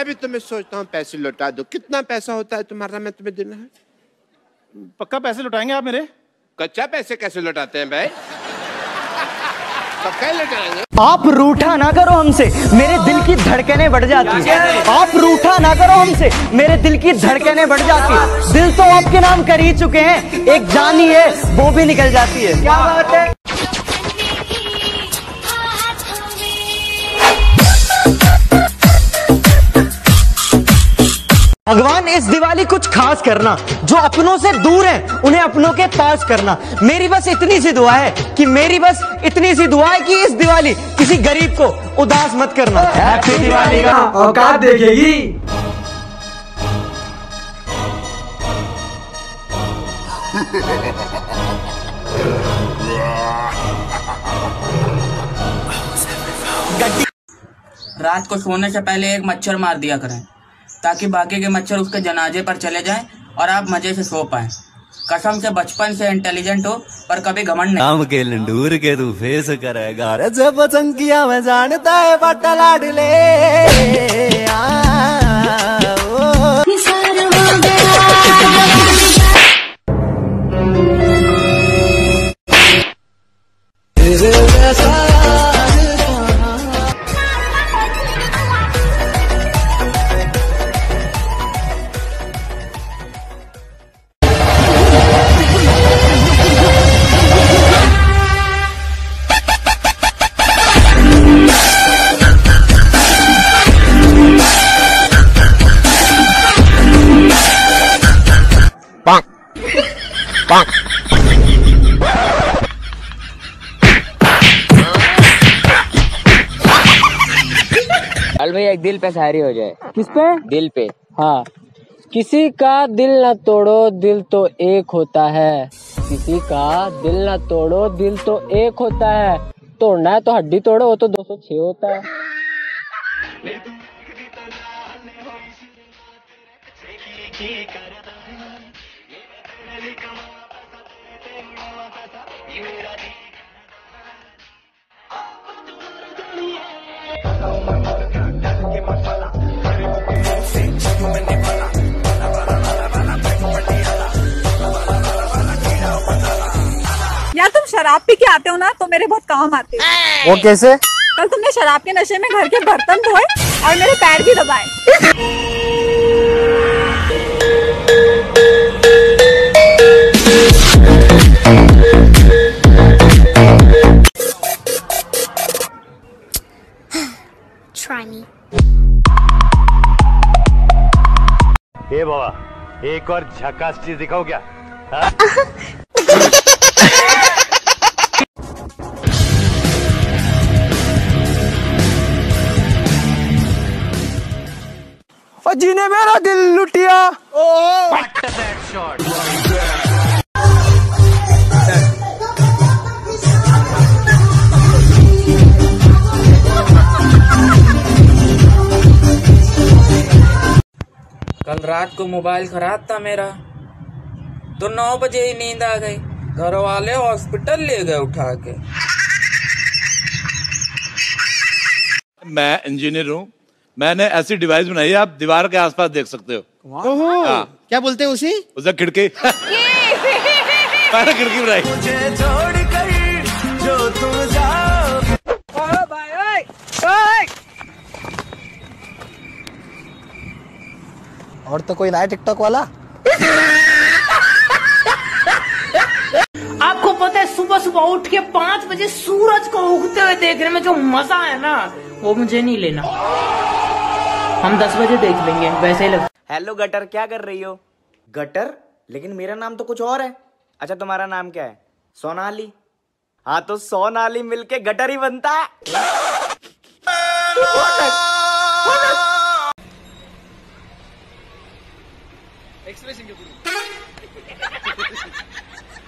मैं भी तुम्हें सोचता हूँ पैसे लौटा दो। कितना पैसा होता है तुम्हारा, मैं तुम्हें देना है? पक्का पैसे लौटाएंगे आप मेरे? कच्चा पैसे कैसे लौटाते हैं भाई? पक्का लौटाएंगे। आप रूठा ना करो हमसे, मेरे दिल की धड़कनें बढ़ जाती है। आप रूठा ना करो हमसे, मेरे दिल की धड़कनें बढ़ जाती है। दिल तो आपके नाम कर ही चुके हैं, एक जान ही है वो भी निकल जाती है। क्या बात है? भगवान इस दिवाली कुछ खास करना, जो अपनों से दूर हैं उन्हें अपनों के पास करना। मेरी बस इतनी सी दुआ है कि इस दिवाली किसी गरीब को उदास मत करना। हैप्पी दिवाली का औकात देखेगी। रात को सोने से पहले एक मच्छर मार दिया करें, ताकि बाकी के मच्छर उसके जनाजे पर चले जाएं और आप मजे से सो पाएं। कसम से बचपन से इंटेलिजेंट हो, पर कभी घमंड नहीं। आम के लंडूर के तू फेस करेगा रे, जब चंकिया में जानता है बट्टा लाडले। चल भाई एक दिल पे शायरी हो जाए। किस पे? दिल पे। हाँ। किसी का दिल न तोड़ो, दिल तो एक होता है। किसी का दिल न तोड़ो, दिल तो एक होता है। तोड़ना है तो हड्डी तोड़ो, वो तो 206 होता है। यार तुम शराब पी के आते हो ना, तो मेरे बहुत काम आते हो। वो कैसे? कल तुमने शराब के नशे में घर के बर्तन धोए और मेरे पैर भी दबाए। Try me. हे बाबा, एक और झकास चीज दिखाओ क्या? और जीने मेरा दिल लुटिया। कल रात को मोबाइल खराब था मेरा, तो 9 बजे ही नींद आ गई। घर वाले हॉस्पिटल ले गए उठा के। मैं इंजीनियर हूँ, मैंने ऐसी डिवाइस बनाई है, आप दीवार के आसपास देख सकते हो। क्या बोलते हैं उसे खिड़की। मैंने खिड़की बनाई। मुझे छोड़ कर जो तुम जाओगे। ओ भाई, ओए। और तो कोई नया टिकटॉक वाला? आपको पता है सुबह सुबह उठ के 5 बजे सूरज को उगते हुए देखने में जो मजा है ना, वो मुझे नहीं लेना। हम 10 बजे देख लेंगे, वैसे ही लगता। हेलो गटर, क्या कर रही हो? गटर? लेकिन मेरा नाम तो कुछ और है। अच्छा तुम्हारा नाम क्या है? सोनाली। हाँ तो सोनाली मिलके गटर ही बनता है। एक्सप्रेशन